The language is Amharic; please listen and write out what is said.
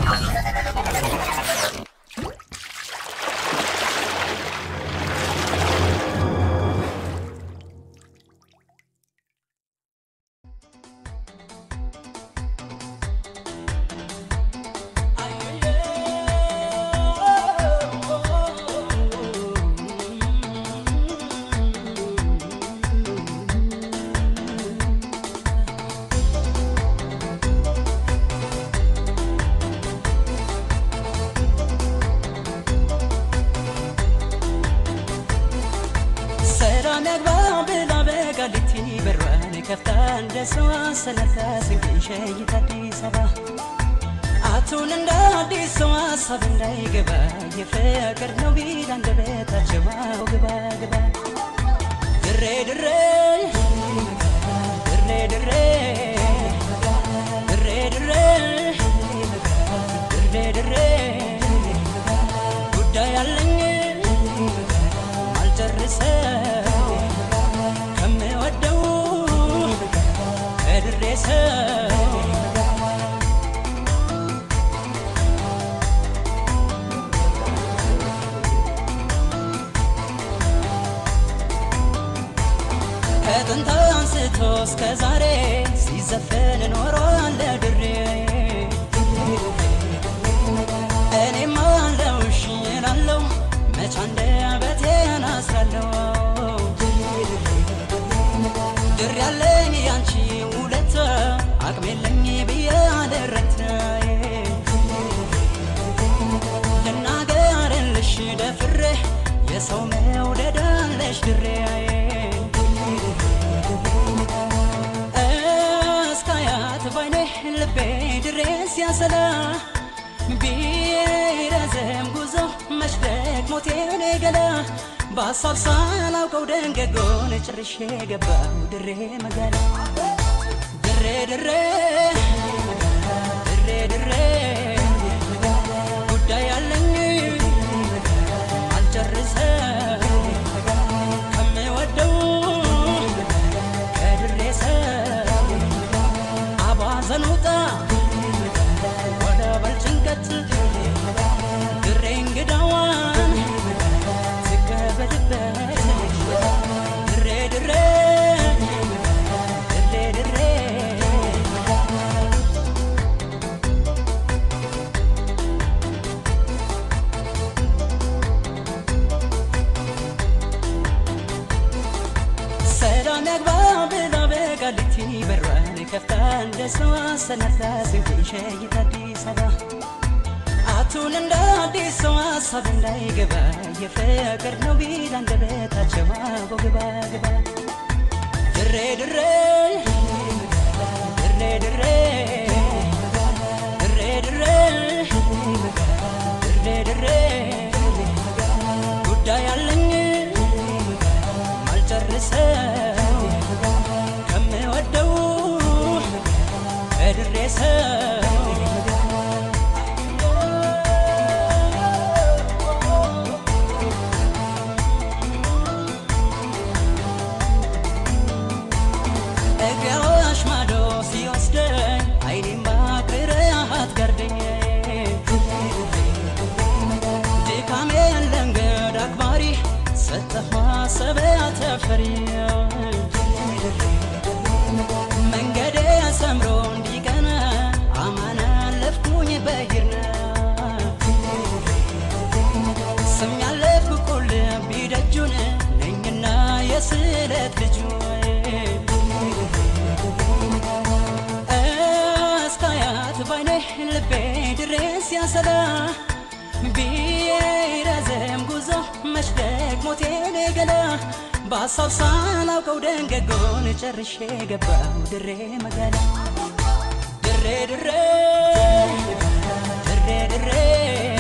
كفتان دسوا سنة سنين شيء تدي سبا أتون ندي سوا سبن داي جبا يفكر نبي دان دبتا جوا وجبا جبا دري دري دري دري دري دري دري دري قدا يالني مالجرسه كم ودو كنت أنستوس كزاري سيزفن نوران لدري أنا ما لوشين اللو ما عندي عبتين أسرلو دري عليني يانشي أكملني بيادرتنا لناقر الشدة فرح يسومي وددان ليش دري اسكايات باينه لبي دريس يا سلام بيرزم غزو مشدك موتين قلا باصاب صالا وكودن قون ترشي قبا دري مقالا دري دري دري دري قدا يالني عالجرسه كم ودو كدرسه أبا زنوطا ولا بالجنكت درين قدوان تكبت بيت دري دري قالتي براني كفتان دسوا سنة سنتين شيء تدي سبا أتون ندي سوا سبن داي جبا يفكر نبي دان دبتا جواب جبا جبا دري دري دري دري دري دري دري دري قدا يالني مالجرسه እግሮሽ ማዶ ሲወስደኝ አይኔም ባክረሃት ጋርደኝ ድካሜ ለንገድ አክባሪ ሰጠህ ማሰቢያ ተፈሪ መንገዴ ሰምሮ እንዲቀና አማና ለፍኩኝ በይርና ስም ያለፍኩ ቁል ቢደጁን ነኝና የስለት ልጁ እስካያት ባይኔ ልቤ ድረስ ያሰላ ቢረዘም ጉዞ መሽደግ ሞቴን ገላ ባሳብ ሳላውቀው ደንገጎን ጨርሼ ገባው ድሬ መጋላ ድሬ ድሬ ድሬ ድሬ